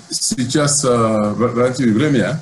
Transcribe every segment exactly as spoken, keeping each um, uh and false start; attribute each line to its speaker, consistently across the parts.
Speaker 1: Сейчас э, время.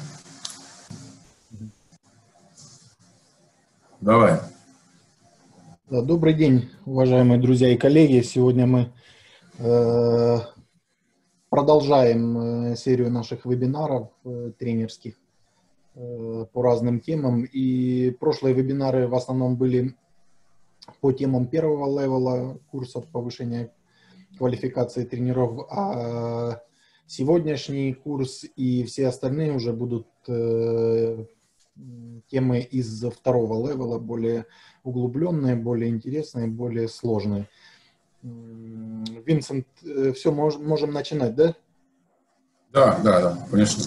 Speaker 1: Давай.
Speaker 2: Да, добрый день, уважаемые друзья и коллеги. Сегодня мы э, продолжаем э, серию наших вебинаров э, тренерских э, по разным темам. И прошлые вебинары в основном были по темам первого левела курсов повышения квалификации тренеров, а сегодняшний курс и все остальные уже будут э, темы из второго левела, более углубленные, более интересные, более сложные. Винсент, все, мож, можем начинать, да?
Speaker 1: Да, да, да, конечно.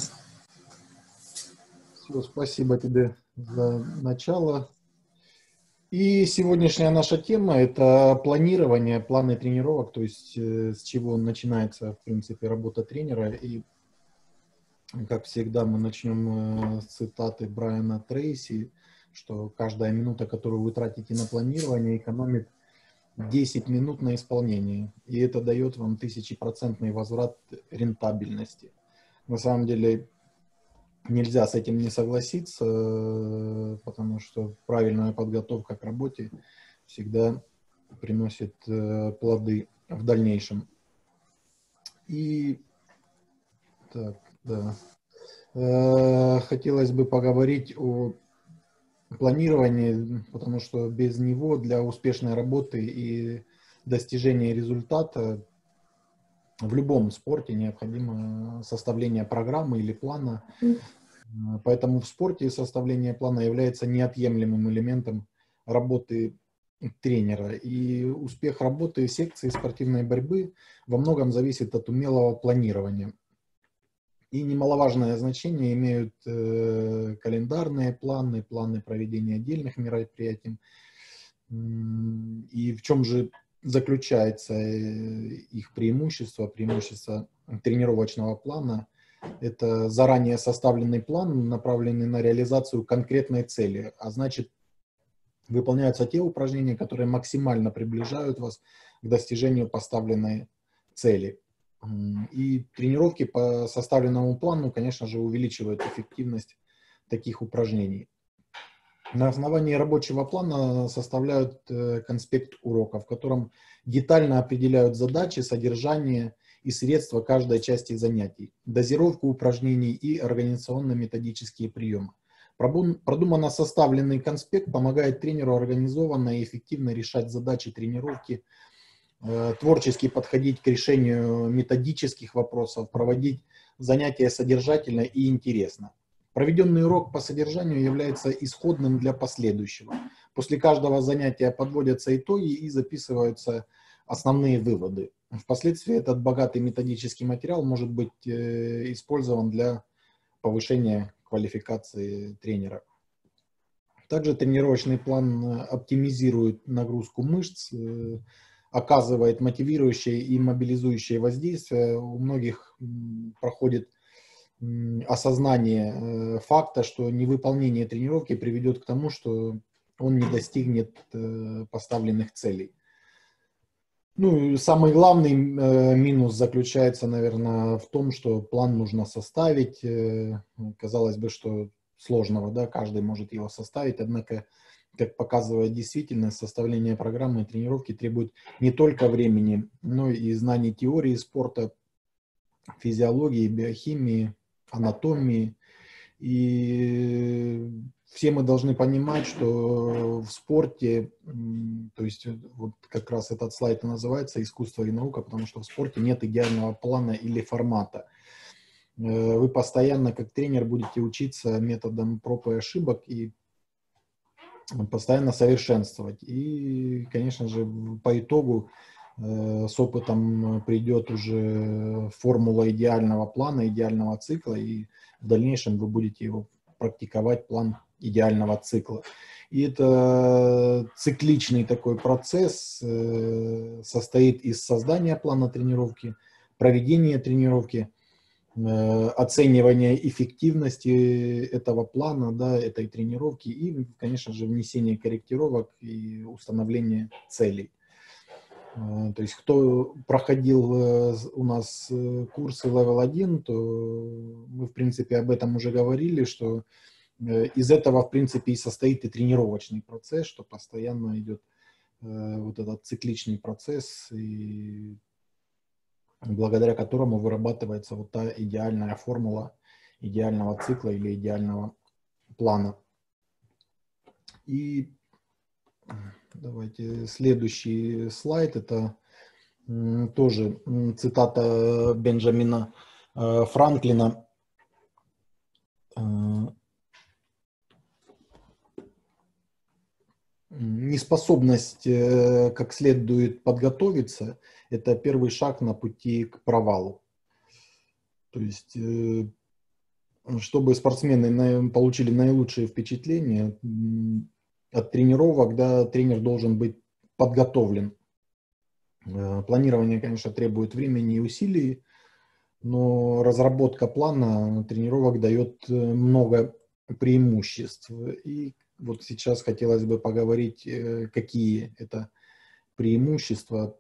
Speaker 2: Все, спасибо тебе за начало. И сегодняшняя наша тема – это планирование, планы тренировок, то есть э, с чего начинается, в принципе, работа тренера. И, как всегда, мы начнем э, с цитаты Брайана Трейси, что каждая минута, которую вы тратите на планирование, экономит десять минут на исполнение. И это дает вам тысячепроцентный возврат рентабельности. На самом деле, нельзя с этим не согласиться, потому что правильная подготовка к работе всегда приносит плоды в дальнейшем. И так, да. Хотелось бы поговорить о планировании, потому что без него для успешной работы и достижения результата в любом спорте необходимо составление программы или плана. Поэтому в спорте составление плана является неотъемлемым элементом работы тренера. И успех работы секции спортивной борьбы во многом зависит от умелого планирования. И немаловажное значение имеют э, календарные планы, планы проведения отдельных мероприятий. И в чем же заключается их преимущество, преимущество тренировочного плана? Это заранее составленный план, направленный на реализацию конкретной цели, а значит, выполняются те упражнения, которые максимально приближают вас к достижению поставленной цели. И тренировки по составленному плану, конечно же, увеличивают эффективность таких упражнений. На основании рабочего плана составляют конспект урока, в котором детально определяют задачи, содержание и средства каждой части занятий, дозировку упражнений и организационно-методические приемы. Продуманно составленный конспект помогает тренеру организованно и эффективно решать задачи тренировки, творчески подходить к решению методических вопросов, проводить занятия содержательно и интересно. Проведенный урок по содержанию является исходным для последующего. После каждого занятия подводятся итоги и записываются основные выводы. Впоследствии этот богатый методический материал может быть э, использован для повышения квалификации тренера. Также тренировочный план оптимизирует нагрузку мышц, э, оказывает мотивирующее и мобилизующее воздействие. У многих проходит осознание э, факта, что невыполнение тренировки приведет к тому, что он не достигнет э, поставленных целей. Ну, самый главный э, минус заключается, наверное, в том, что план нужно составить. Э, казалось бы, что сложного, да, каждый может его составить, однако, как показывает действительность, составление программы и тренировки требует не только времени, но и знаний теории спорта, физиологии, биохимии, анатомии. И все мы должны понимать, что в спорте, то есть вот как раз этот слайд и называется «Искусство и наука», потому что в спорте нет идеального плана или формата. Вы постоянно, как тренер, будете учиться методом проб и ошибок и постоянно совершенствовать. И, конечно же, по итогу с опытом придет уже формула идеального плана, идеального цикла, и в дальнейшем вы будете его практиковать, план идеального цикла. И это цикличный такой процесс, состоит из создания плана тренировки, проведения тренировки, оценивания эффективности этого плана, да, этой тренировки и, конечно же, внесение корректировок и установление целей. То есть кто проходил у нас курсы левел один, то мы, в принципе, об этом уже говорили, что из этого, в принципе, и состоит и тренировочный процесс, что постоянно идет вот этот цикличный процесс, и благодаря которому вырабатывается вот та идеальная формула идеального цикла или идеального плана. И давайте следующий слайд, это тоже цитата Бенджамина Франклина. Неспособность как следует подготовиться – это первый шаг на пути к провалу. То есть, чтобы спортсмены получили наилучшие впечатления от тренировок, да, тренер должен быть подготовлен. Планирование, конечно, требует времени и усилий, но разработка плана тренировок дает много преимуществ. И вот сейчас хотелось бы поговорить, какие это преимущества.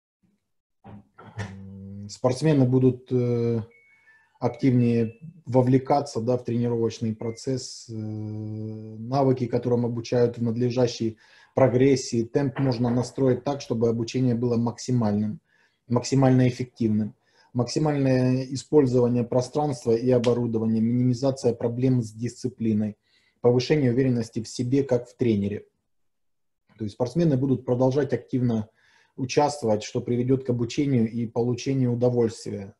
Speaker 2: Спортсмены будут активнее вовлекаться, да, в тренировочный процесс, навыки, которым обучают в надлежащей прогрессии. Темп можно настроить так, чтобы обучение было максимальным, максимально эффективным. Максимальное использование пространства и оборудования, минимизация проблем с дисциплиной, повышение уверенности в себе как в тренере. То есть спортсмены будут продолжать активно участвовать, что приведет к обучению и получению удовольствия.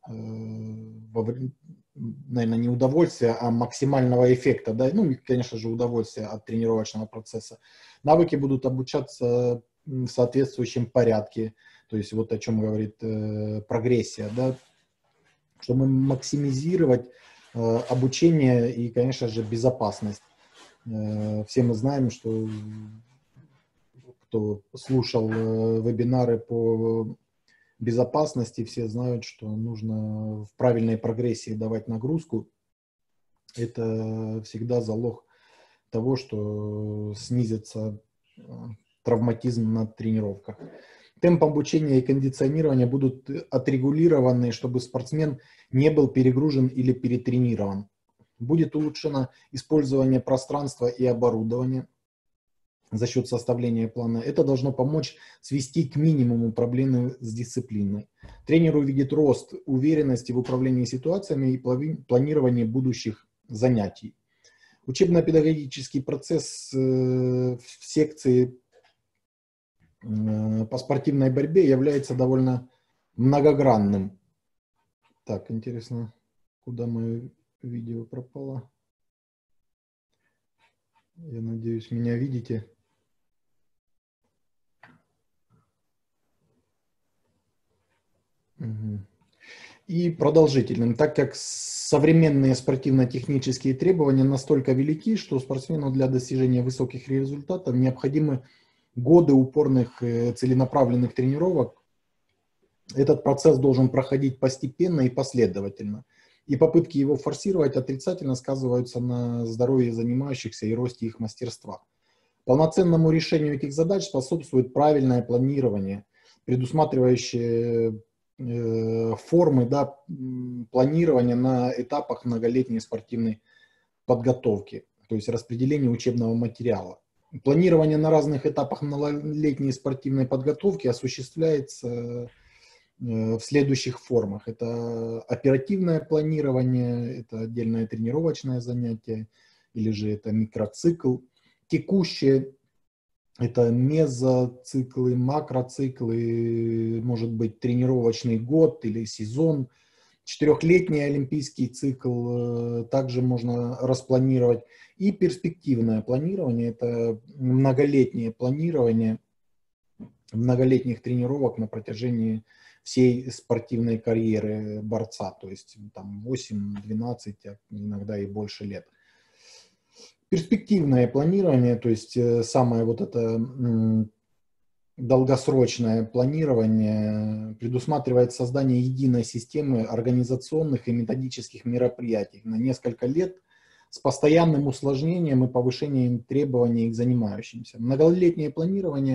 Speaker 2: Наверное, не удовольствия, а максимального эффекта. Да? Ну, и, конечно же, удовольствия от тренировочного процесса. Навыки будут обучаться в соответствующем порядке. То есть вот о чем говорит э, прогрессия. Да? Чтобы максимизировать э, обучение и, конечно же, безопасность. Э, все мы знаем, что кто слушал э, вебинары по безопасности, все знают, что нужно в правильной прогрессии давать нагрузку. Это всегда залог того, что снизится травматизм на тренировках. Темп обучения и кондиционирования будут отрегулированы, чтобы спортсмен не был перегружен или перетренирован. Будет улучшено использование пространства и оборудования за счет составления плана. Это должно помочь свести к минимуму проблемы с дисциплиной. Тренер увидит рост уверенности в управлении ситуациями и планировании будущих занятий. Учебно-педагогический процесс в секции по спортивной борьбе является довольно многогранным. Так, интересно, куда мое видео пропало? Я надеюсь, меня видите. И продолжительным, так как современные спортивно-технические требования настолько велики, что спортсмену для достижения высоких результатов необходимы годы упорных целенаправленных тренировок. Этот процесс должен проходить постепенно и последовательно. И попытки его форсировать отрицательно сказываются на здоровье занимающихся и росте их мастерства. Полноценному решению этих задач способствует правильное планирование, предусматривающее формы, да, планирования на этапах многолетней спортивной подготовки, то есть распределение учебного материала. Планирование на разных этапах многолетней спортивной подготовки осуществляется в следующих формах. Это оперативное планирование, это отдельное тренировочное занятие, или же это микроцикл. Текущее — это мезоциклы, макроциклы, может быть тренировочный год или сезон. Четырехлетний олимпийский цикл также можно распланировать. И перспективное планирование — это многолетнее планирование многолетних тренировок на протяжении всей спортивной карьеры борца, то есть там восемь-двенадцать, иногда и больше лет. Перспективное планирование, то есть самое вот это долгосрочное планирование, предусматривает создание единой системы организационных и методических мероприятий на несколько лет с постоянным усложнением и повышением требований к занимающимся. Многолетнее планирование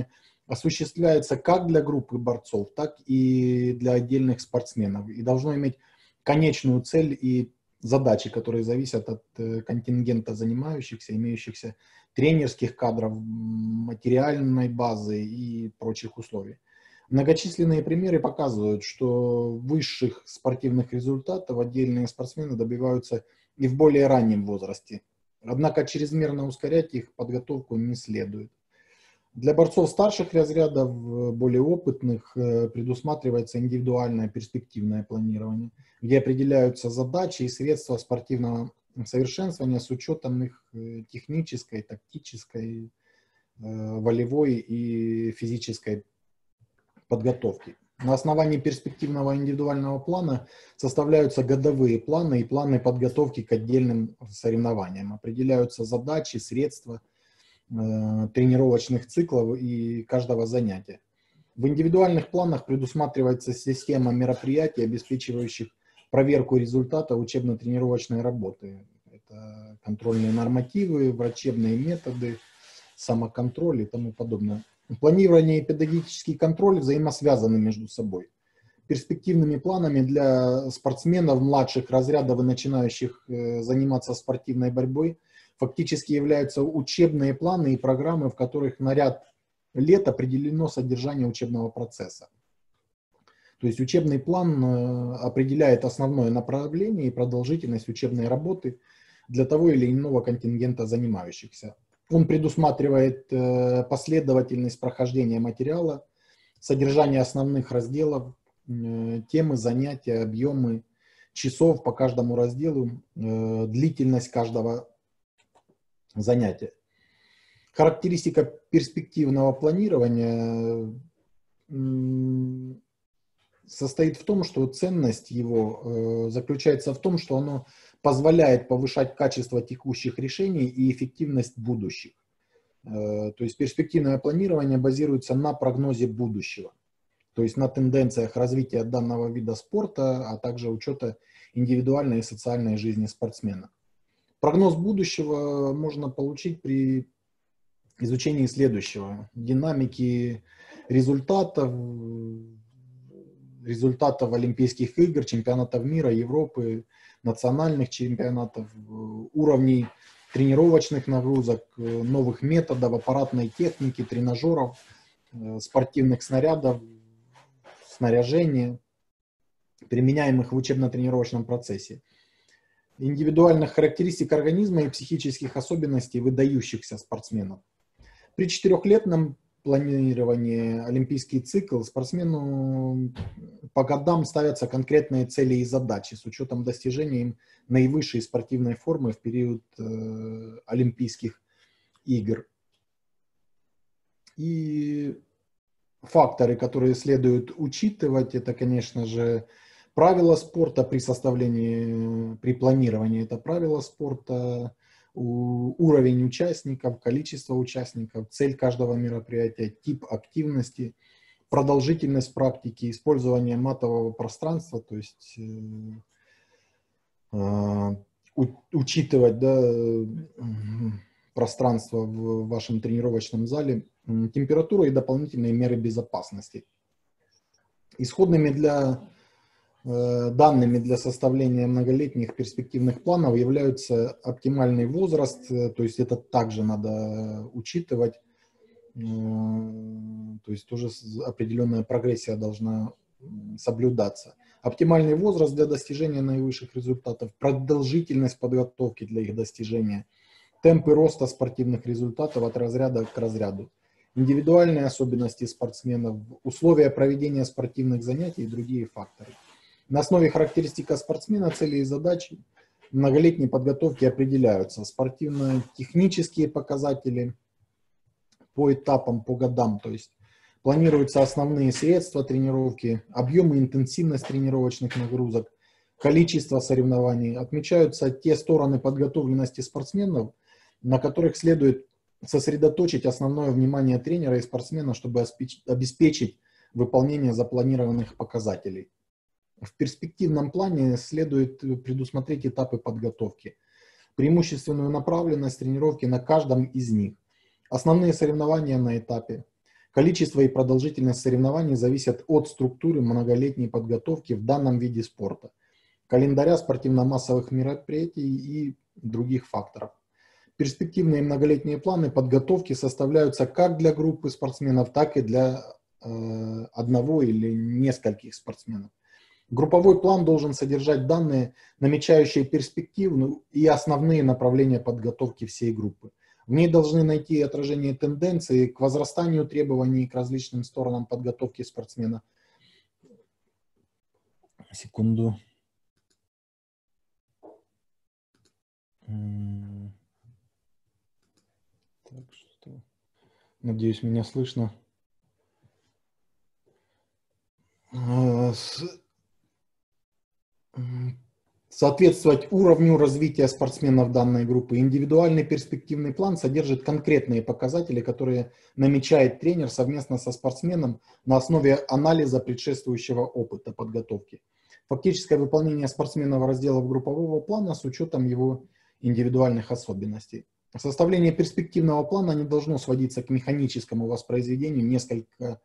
Speaker 2: осуществляется как для группы борцов, так и для отдельных спортсменов. И должно иметь конечную цель и задачи, которые зависят от контингента занимающихся, имеющихся тренерских кадров, материальной базы и прочих условий. Многочисленные примеры показывают, что высших спортивных результатов отдельные спортсмены добиваются и в более раннем возрасте. Однако чрезмерно ускорять их подготовку не следует. Для борцов старших разрядов, более опытных, предусматривается индивидуальное перспективное планирование, где определяются задачи и средства спортивного совершенствования с учетом их технической, тактической, волевой и физической подготовки. На основании перспективного индивидуального плана составляются годовые планы и планы подготовки к отдельным соревнованиям. Определяются задачи, средства э, тренировочных циклов и каждого занятия. В индивидуальных планах предусматривается система мероприятий, обеспечивающих проверку результата учебно-тренировочной работы. Это контрольные нормативы, врачебные методы, самоконтроль и тому подобное. Планирование и педагогический контроль взаимосвязаны между собой. Перспективными планами для спортсменов младших разрядов и начинающих э, заниматься спортивной борьбой фактически являются учебные планы и программы, в которых на ряд лет определено содержание учебного процесса. То есть учебный план э, определяет основное направление и продолжительность учебной работы для того или иного контингента занимающихся. Он предусматривает э, последовательность прохождения материала, содержание основных разделов, э, темы, занятия, объемы часов по каждому разделу, э, длительность каждого занятия. Характеристика перспективного планирования э, состоит в том, что ценность его э, заключается в том, что оно позволяет повышать качество текущих решений и эффективность будущих. То есть перспективное планирование базируется на прогнозе будущего, то есть на тенденциях развития данного вида спорта, а также учета индивидуальной и социальной жизни спортсмена. Прогноз будущего можно получить при изучении следующего: динамики результатов, результатов Олимпийских игр, чемпионатов мира, Европы, национальных чемпионатов, уровней тренировочных нагрузок, новых методов, аппаратной техники, тренажеров, спортивных снарядов, снаряжения, применяемых в учебно-тренировочном процессе, индивидуальных характеристик организма и психических особенностей выдающихся спортсменов. При четырехлетном планировании олимпийский цикл спортсмену по годам ставятся конкретные цели и задачи с учетом достижения им наивысшей спортивной формы в период э, Олимпийских игр. И факторы, которые следует учитывать, это, конечно же, правила спорта при составлении, при планировании, это правила спорта, уровень участников, количество участников, цель каждого мероприятия, тип активности, продолжительность практики, использование матового пространства, то есть э, у, учитывать, да, пространство в вашем тренировочном зале, температура и дополнительные меры безопасности. Исходными для данными для составления многолетних перспективных планов являются оптимальный возраст, то есть это также надо учитывать, то есть тоже определенная прогрессия должна соблюдаться. Оптимальный возраст для достижения наивысших результатов, продолжительность подготовки для их достижения, темпы роста спортивных результатов от разряда к разряду, индивидуальные особенности спортсменов, условия проведения спортивных занятий и другие факторы. На основе характеристик спортсмена, цели и задачи многолетней подготовки определяются спортивно-технические показатели по этапам, по годам, то есть планируются основные средства тренировки, объем и интенсивность тренировочных нагрузок, количество соревнований, отмечаются те стороны подготовленности спортсменов, на которых следует сосредоточить основное внимание тренера и спортсмена, чтобы обеспечить выполнение запланированных показателей. В перспективном плане следует предусмотреть этапы подготовки, преимущественную направленность тренировки на каждом из них, основные соревнования на этапе, Количество и продолжительность соревнований зависят от структуры многолетней подготовки в данном виде спорта, календаря спортивно-массовых мероприятий и других факторов. Перспективные многолетние планы подготовки составляются как для группы спортсменов, так и для э, одного или нескольких спортсменов. Групповой план должен содержать данные, намечающие перспективную и основные направления подготовки всей группы. В ней должны найти отражение тенденции к возрастанию требований к различным сторонам подготовки спортсмена. Секунду. Так что, надеюсь, меня слышно. Соответствовать уровню развития спортсменов данной группы. Индивидуальный перспективный план содержит конкретные показатели, которые намечает тренер совместно со спортсменом на основе анализа предшествующего опыта подготовки. Фактическое выполнение спортсменного разделов группового плана с учетом его индивидуальных особенностей. Составление перспективного плана не должно сводиться к механическому воспроизведению несколько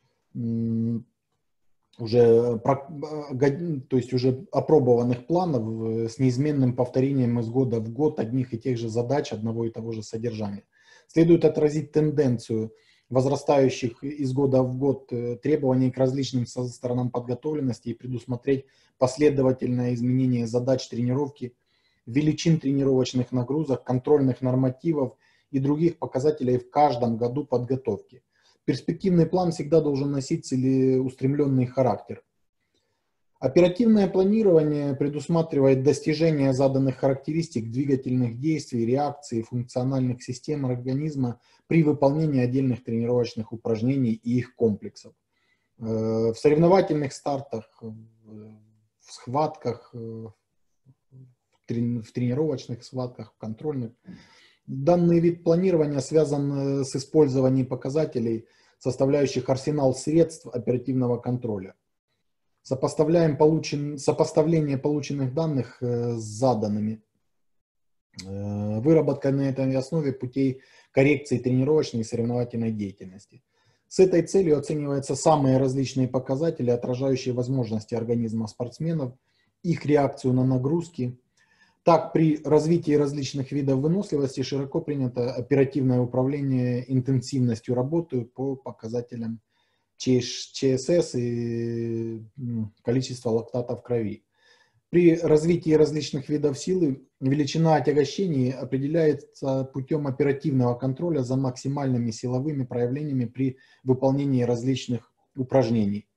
Speaker 2: уже, то есть уже опробованных планов с неизменным повторением из года в год одних и тех же задач, одного и того же содержания. Следует отразить тенденцию возрастающих из года в год требований к различным сторонам подготовленности и предусмотреть последовательное изменение задач тренировки, величин тренировочных нагрузок, контрольных нормативов и других показателей в каждом году подготовки. Перспективный план всегда должен носить целеустремленный характер. Оперативное планирование предусматривает достижение заданных характеристик двигательных действий, реакций, функциональных систем организма при выполнении отдельных тренировочных упражнений и их комплексов. В соревновательных стартах, в схватках, в тренировочных схватках, в контрольных. Данный вид планирования связан с использованием показателей, составляющих арсенал средств оперативного контроля. Сопоставляем получен, сопоставление полученных данных с заданными. Выработка на этой основе путей коррекции тренировочной и соревновательной деятельности. С этой целью оцениваются самые различные показатели, отражающие возможности организма спортсменов, их реакцию на нагрузки. Так, при развитии различных видов выносливости широко принято оперативное управление интенсивностью работы по показателям ЧСС и количества лактата в крови. При развитии различных видов силы величина отягощений определяется путем оперативного контроля за максимальными силовыми проявлениями при выполнении различных упражнений.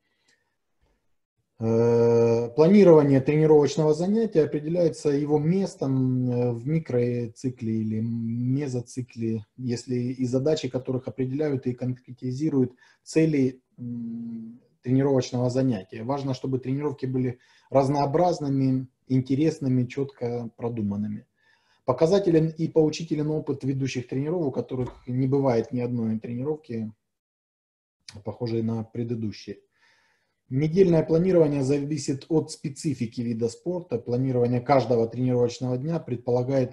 Speaker 2: Планирование тренировочного занятия определяется его местом в микроцикле или мезоцикле, если и задачи которых определяют и конкретизируют цели тренировочного занятия. Важно, чтобы тренировки были разнообразными, интересными, четко продуманными. Показателен и поучителен опыт ведущих тренеров, у которых не бывает ни одной тренировки, похожей на предыдущие. Недельное планирование зависит от специфики вида спорта. Планирование каждого тренировочного дня предполагает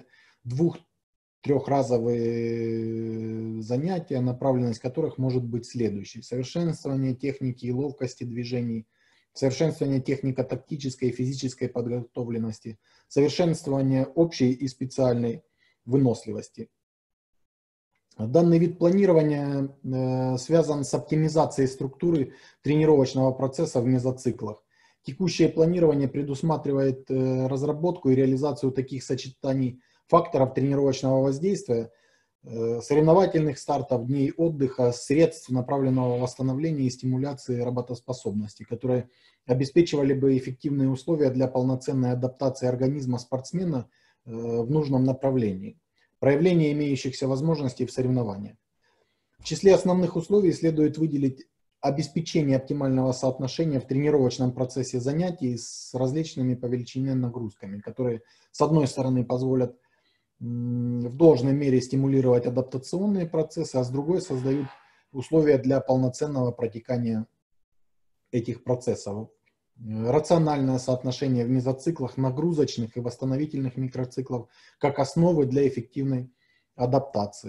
Speaker 2: двух-трехразовые занятия, направленность которых может быть следующей: совершенствование техники и ловкости движений, совершенствование технико-тактической и физической подготовленности, совершенствование общей и специальной выносливости. Данный вид планирования э, связан с оптимизацией структуры тренировочного процесса в мезоциклах. Текущее планирование предусматривает э, разработку и реализацию таких сочетаний факторов тренировочного воздействия, э, соревновательных стартов, дней отдыха, средств направленного восстановления и стимуляции работоспособности, которые обеспечивали бы эффективные условия для полноценной адаптации организма спортсмена э, в нужном направлении. Проявление имеющихся возможностей в соревнованиях. В числе основных условий следует выделить обеспечение оптимального соотношения в тренировочном процессе занятий с различными по величине нагрузками, которые, с одной стороны, позволят в должной мере стимулировать адаптационные процессы, а с другой создают условия для полноценного протекания этих процессов. Рациональное соотношение в мезоциклах нагрузочных и восстановительных микроциклов как основы для эффективной адаптации.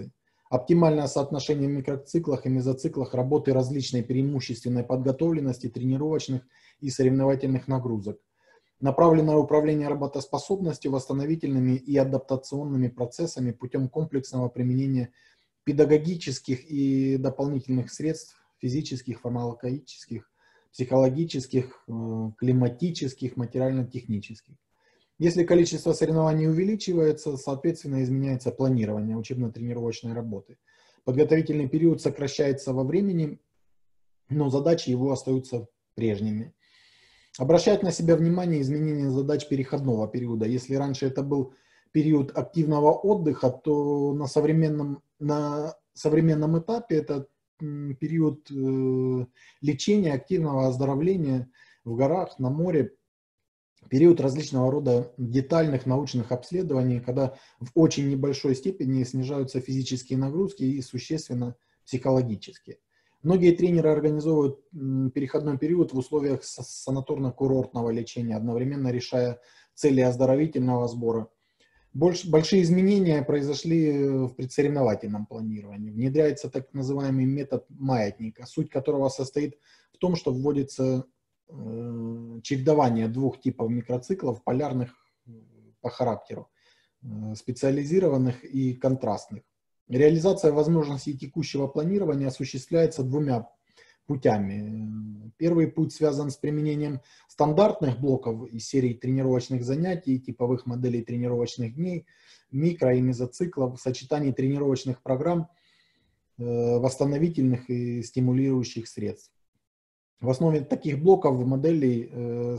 Speaker 2: Оптимальное соотношение в микроциклах и мезоциклах работы различной преимущественной подготовленности тренировочных и соревновательных нагрузок. Направленное управление работоспособностью, восстановительными и адаптационными процессами путем комплексного применения педагогических и дополнительных средств, физических, фармакологических, психологических, климатических, материально-технических. Если количество соревнований увеличивается, соответственно, изменяется планирование учебно-тренировочной работы. Подготовительный период сокращается во времени, но задачи его остаются прежними. Обращать на себя внимание изменения задач переходного периода. Если раньше это был период активного отдыха, то на современном, на современном этапе это период э, лечения, активного оздоровления в горах, на море, период различного рода детальных научных обследований, когда в очень небольшой степени снижаются физические нагрузки и существенно психологические. Многие тренеры организовывают переходной период в условиях санаторно-курортного лечения, одновременно решая цели оздоровительного сбора. Больше, большие изменения произошли в предсоревновательном планировании. Внедряется так называемый метод маятника, суть которого состоит в том, что вводится э, чередование двух типов микроциклов, полярных по характеру, э, специализированных и контрастных. Реализация возможностей текущего планирования осуществляется двумя путями. Первый путь связан с применением стандартных блоков из серии тренировочных занятий, типовых моделей тренировочных дней, микро- и мезоциклов, сочетаний тренировочных программ, восстановительных и стимулирующих средств. В основе таких блоков моделей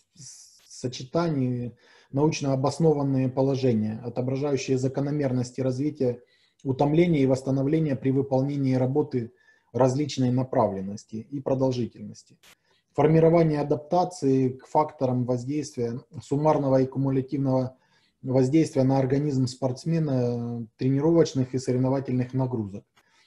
Speaker 2: сочетаний научно обоснованные положения, отображающие закономерности развития утомления и восстановления при выполнении работы различной направленности и продолжительности. Формирование адаптации к факторам воздействия, суммарного и кумулятивного воздействия на организм спортсмена, тренировочных и соревновательных нагрузок.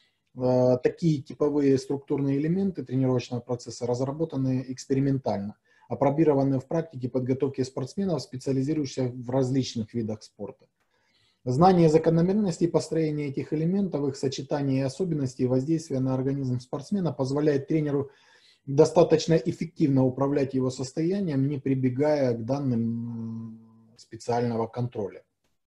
Speaker 2: Такие типовые структурные элементы тренировочного процесса разработаны экспериментально, апробированы в практике подготовки спортсменов, специализирующихся в различных видах спорта. Знание закономерностей построения этих элементов, их сочетания и особенностей воздействия на организм спортсмена позволяет тренеру достаточно эффективно управлять его состоянием, не прибегая к данным специального контроля.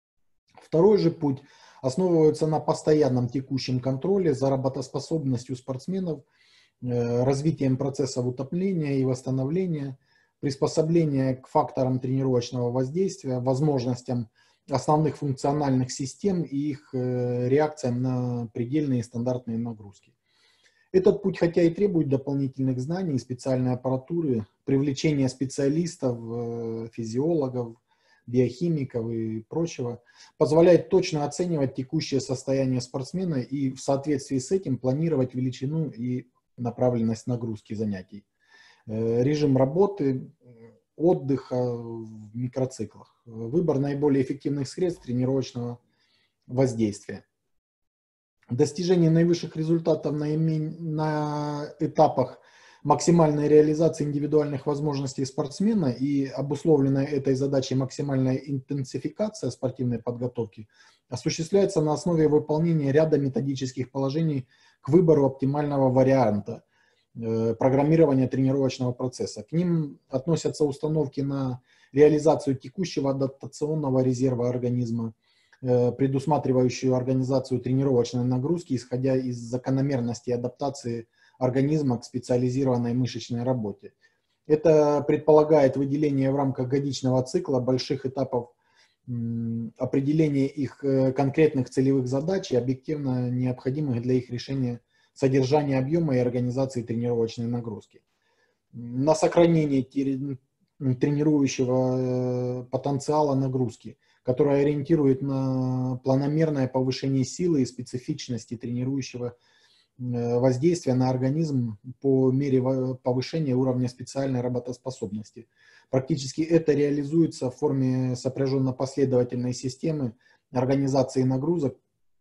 Speaker 2: Второй же путь основывается на постоянном текущем контроле за работоспособностью спортсменов, развитием процессов утопления и восстановления, приспособления к факторам тренировочного воздействия, возможностям основных функциональных систем и их э, реакциям на предельные стандартные нагрузки. Этот путь, хотя и требует дополнительных знаний, специальной аппаратуры, привлечения специалистов, э, физиологов, биохимиков и прочего, позволяет точно оценивать текущее состояние спортсмена и в соответствии с этим планировать величину и направленность нагрузки занятий, э, режим работы, отдыха в микроциклах, выбор наиболее эффективных средств тренировочного воздействия. Достижение наивысших результатов на, на этапах максимальной реализации индивидуальных возможностей спортсмена и обусловленная этой задачей максимальная интенсификация спортивной подготовки осуществляется на основе выполнения ряда методических положений к выбору оптимального варианта программирования тренировочного процесса. К ним относятся установки на реализацию текущего адаптационного резерва организма, предусматривающую организацию тренировочной нагрузки, исходя из закономерности адаптации организма к специализированной мышечной работе. Это предполагает выделение в рамках годичного цикла больших этапов определения их конкретных целевых задач и объективно необходимых для их решения содержания объема и организации тренировочной нагрузки. На сохранение тренирующего потенциала нагрузки, которая ориентирует на планомерное повышение силы и специфичности тренирующего воздействия на организм по мере повышения уровня специальной работоспособности. Практически это реализуется в форме сопряженно-последовательной системы организации нагрузок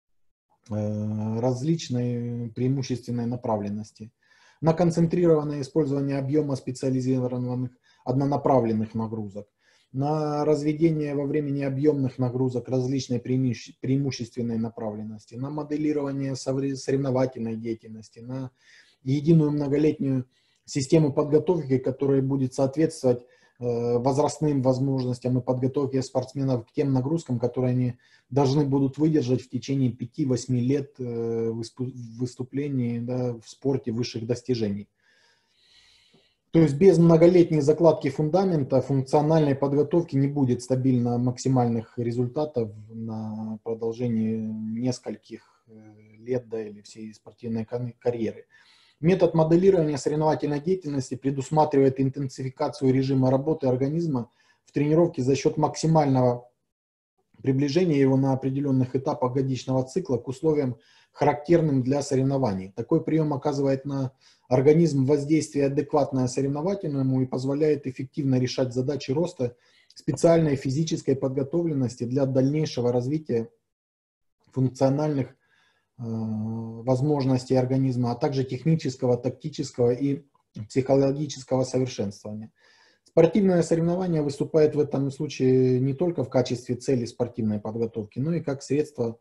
Speaker 2: различной преимущественной направленности, на концентрированное использование объема специализированных однонаправленных нагрузок, на разведение во времени объемных нагрузок различной преимущественной направленности, на моделирование соревновательной деятельности, на единую многолетнюю систему подготовки, которая будет соответствовать возрастным возможностям и подготовке спортсменов к тем нагрузкам, которые они должны будут выдержать в течение пяти-восьми лет выступлений, да, в спорте высших достижений. То есть без многолетней закладки фундамента функциональной подготовки не будет стабильно максимальных результатов на продолжении нескольких лет, да, или всей спортивной карьеры. Метод моделирования соревновательной деятельности предусматривает интенсификацию режима работы организма в тренировке за счет максимального приближения его на определенных этапах годичного цикла к условиям, характерным для соревнований. Такой прием оказывает на организм воздействие адекватное соревновательному и позволяет эффективно решать задачи роста специальной физической подготовленности для дальнейшего развития функциональных возможностей организма, а также технического, тактического и психологического совершенствования. Спортивное соревнование выступает в этом случае не только в качестве цели спортивной подготовки, но и как средство,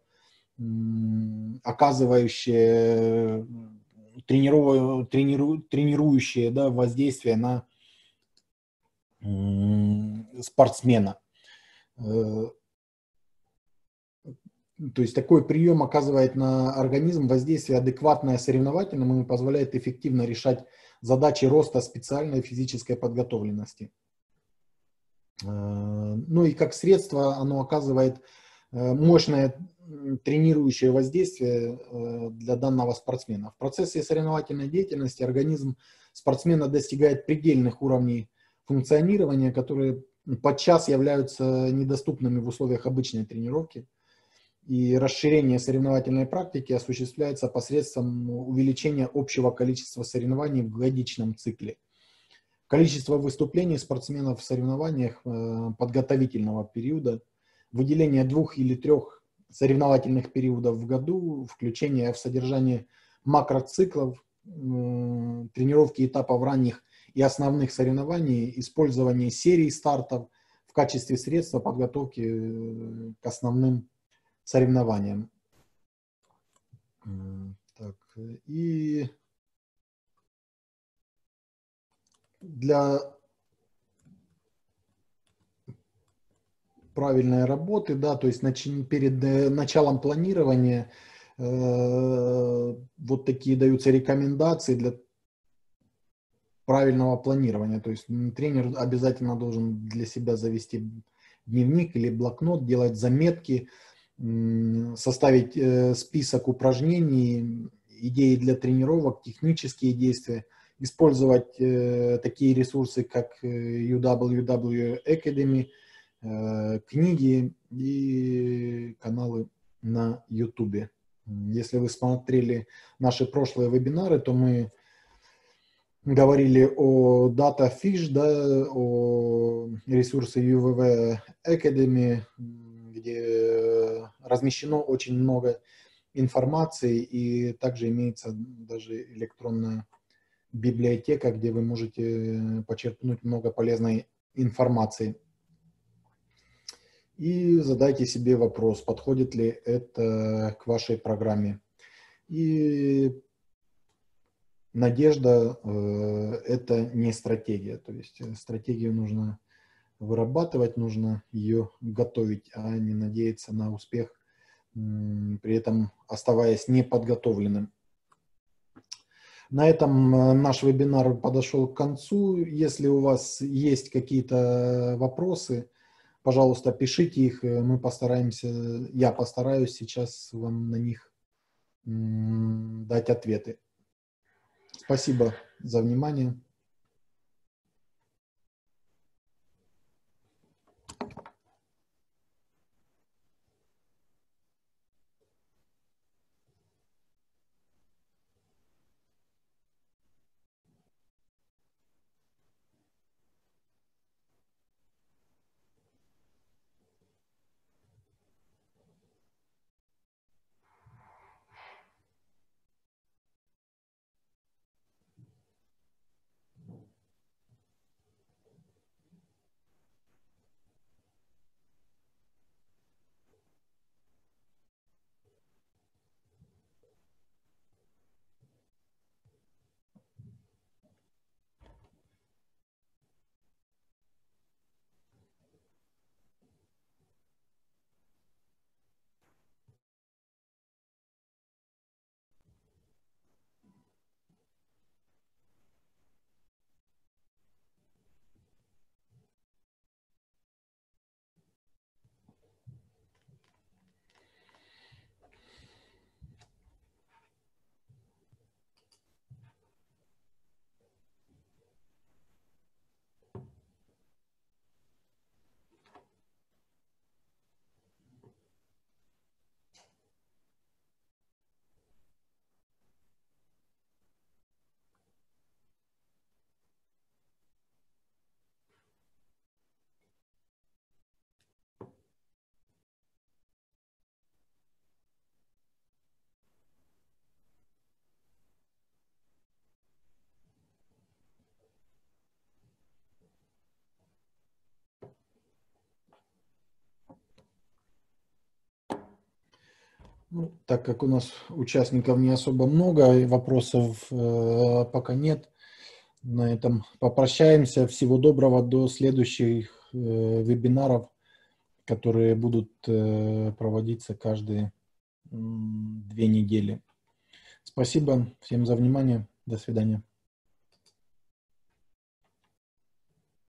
Speaker 2: оказывающее трениру, трениру, тренирующее, да, воздействие на спортсмена. То есть такой прием оказывает на организм воздействие адекватное соревновательному и позволяет эффективно решать задачи роста специальной физической подготовленности. Ну и как средство оно оказывает мощное тренирующее воздействие для данного спортсмена. В процессе соревновательной деятельности организм спортсмена достигает предельных уровней функционирования, которые подчас являются недоступными в условиях обычной тренировки. И расширение соревновательной практики осуществляется посредством увеличения общего количества соревнований в годичном цикле. Количество выступлений спортсменов в соревнованиях подготовительного периода, выделение двух или трех соревновательных периодов в году, включение в содержание макроциклов, тренировки этапов ранних и основных соревнований, использование серий стартов в качестве средства подготовки к основным соревнованиям. Так, и для правильной работы, да, то есть перед началом планирования э, вот такие даются рекомендации для правильного планирования. То есть тренер обязательно должен для себя завести дневник или блокнот, делать заметки, составить список упражнений, идеи для тренировок, технические действия, использовать такие ресурсы, как ю дабл ю дабл ю Academy, книги и каналы на YouTube. Если вы смотрели наши прошлые вебинары, то мы говорили о DataFish, да, о ресурсе ю ви ви Academy, где размещено очень много информации, и также имеется даже электронная библиотека, где вы можете почерпнуть много полезной информации. И задайте себе вопрос, подходит ли это к вашей программе. И надежда э, – это не стратегия, то есть стратегию нужно вырабатывать, нужно ее готовить, а не надеяться на успех, при этом оставаясь неподготовленным. На этом наш вебинар подошел к концу. Если у вас есть какие-то вопросы, пожалуйста, пишите их, мы постараемся, я постараюсь сейчас вам на них дать ответы. Спасибо за внимание. Ну, так как у нас участников не особо много, и вопросов э, пока нет, на этом попрощаемся. Всего доброго до следующих э, вебинаров, которые будут э, проводиться каждые м, две недели. Спасибо всем за внимание. До свидания.